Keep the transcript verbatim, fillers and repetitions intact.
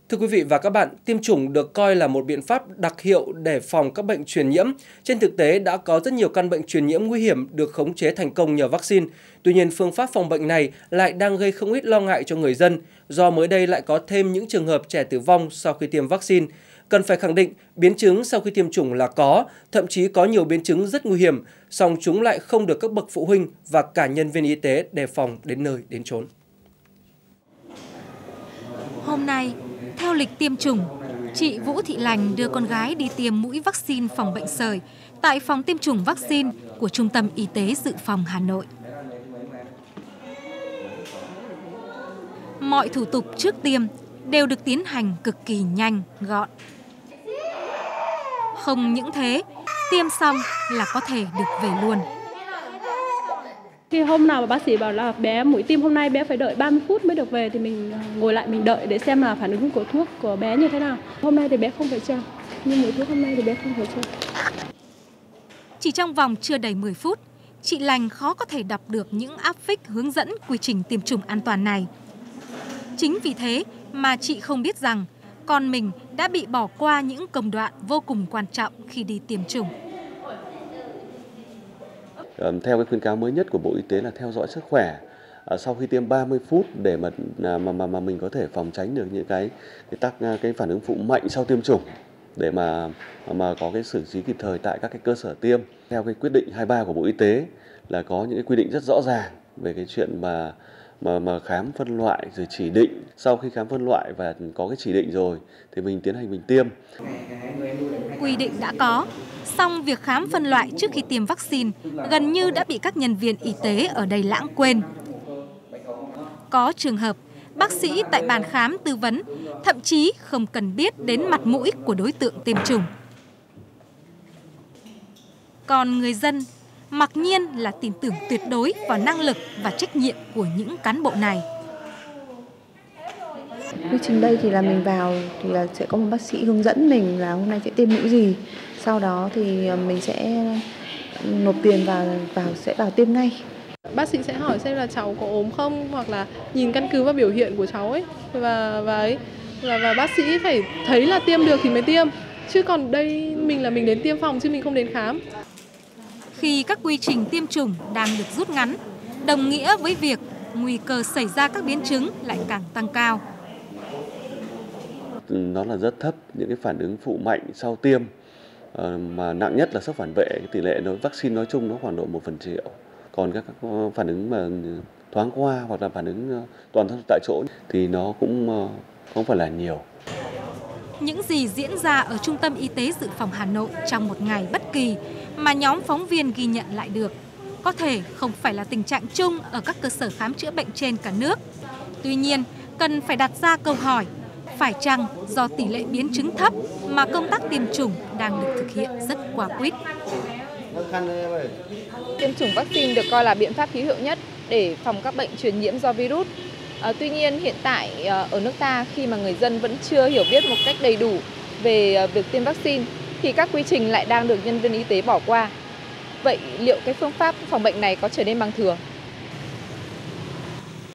Thưa quý vị và các bạn, tiêm chủng được coi là một biện pháp đặc hiệu để phòng các bệnh truyền nhiễm. Trên thực tế, đã có rất nhiều căn bệnh truyền nhiễm nguy hiểm được khống chế thành công nhờ vaccine. Tuy nhiên, phương pháp phòng bệnh này lại đang gây không ít lo ngại cho người dân, do mới đây lại có thêm những trường hợp trẻ tử vong sau khi tiêm vaccine. Cần phải khẳng định, biến chứng sau khi tiêm chủng là có, thậm chí có nhiều biến chứng rất nguy hiểm, song chúng lại không được các bậc phụ huynh và cả nhân viên y tế đề phòng đến nơi đến chốn. Hôm nay, theo lịch tiêm chủng, chị Vũ Thị Lành đưa con gái đi tiêm mũi vaccine phòng bệnh sởi tại phòng tiêm chủng vaccine của Trung tâm Y tế Dự phòng Hà Nội. Mọi thủ tục trước tiêm đều được tiến hành cực kỳ nhanh, gọn. Không những thế, tiêm xong là có thể được về luôn. Khi hôm nào mà bác sĩ bảo là bé mũi tiêm hôm nay bé phải đợi ba mươi phút mới được về thì mình ngồi lại mình đợi để xem là phản ứng của thuốc của bé như thế nào. Hôm nay thì bé không phải chờ, nhưng mũi thuốc hôm nay thì bé không phải chờ. Chỉ trong vòng chưa đầy mười phút, chị Lành khó có thể đọc được những áp phích hướng dẫn quy trình tiêm chủng an toàn này. Chính vì thế mà chị không biết rằng con mình đã bị bỏ qua những công đoạn vô cùng quan trọng khi đi tiêm chủng. Theo cái khuyến cáo mới nhất của Bộ Y tế là theo dõi sức khỏe sau khi tiêm ba mươi phút để mà mà mà, mà mình có thể phòng tránh được những cái cái tác cái phản ứng phụ mạnh sau tiêm chủng, để mà mà có cái xử trí kịp thời tại các cái cơ sở tiêm. Theo cái quyết định hai mươi ba của Bộ Y tế là có những cái quy định rất rõ ràng về cái chuyện mà mà mà khám phân loại rồi chỉ định. Sau khi khám phân loại và có cái chỉ định rồi thì mình tiến hành mình tiêm. Quy định đã có, song việc khám phân loại trước khi tiêm vaccine gần như đã bị các nhân viên y tế ở đây lãng quên. Có trường hợp, bác sĩ tại bàn khám tư vấn thậm chí không cần biết đến mặt mũi của đối tượng tiêm chủng. Còn người dân mặc nhiên là tin tưởng tuyệt đối vào năng lực và trách nhiệm của những cán bộ này. Quy trình đây thì là mình vào thì là sẽ có một bác sĩ hướng dẫn mình là hôm nay sẽ tiêm mũi gì. Sau đó thì mình sẽ nộp tiền và vào sẽ vào tiêm ngay. Bác sĩ sẽ hỏi xem là cháu có ốm không, hoặc là nhìn căn cứ vào biểu hiện của cháu ấy và và ấy và, và bác sĩ phải thấy là tiêm được thì mới tiêm. Chứ còn đây mình là mình đến tiêm phòng chứ mình không đến khám. Khi các quy trình tiêm chủng đang được rút ngắn, đồng nghĩa với việc nguy cơ xảy ra các biến chứng lại càng tăng cao. Nó là rất thấp, những cái phản ứng phụ mạnh sau tiêm mà nặng nhất là sốc phản vệ, cái tỷ lệ nói vaccine nói chung nó khoảng độ một phần triệu. Còn các phản ứng mà thoáng qua hoặc là phản ứng toàn thân tại chỗ thì nó cũng không phải là nhiều. Những gì diễn ra ở Trung tâm Y tế Dự phòng Hà Nội trong một ngày bất kỳ mà nhóm phóng viên ghi nhận lại được, có thể không phải là tình trạng chung ở các cơ sở khám chữa bệnh trên cả nước. Tuy nhiên, cần phải đặt ra câu hỏi, phải chăng do tỷ lệ biến chứng thấp mà công tác tiêm chủng đang được thực hiện rất quả quýt? Tiêm chủng vaccine được coi là biện pháp hữu hiệu nhất để phòng các bệnh truyền nhiễm do virus. À, tuy nhiên hiện tại ở nước ta khi mà người dân vẫn chưa hiểu biết một cách đầy đủ về việc tiêm vaccine thì các quy trình lại đang được nhân viên y tế bỏ qua. Vậy liệu cái phương pháp phòng bệnh này có trở nên bằng thừa?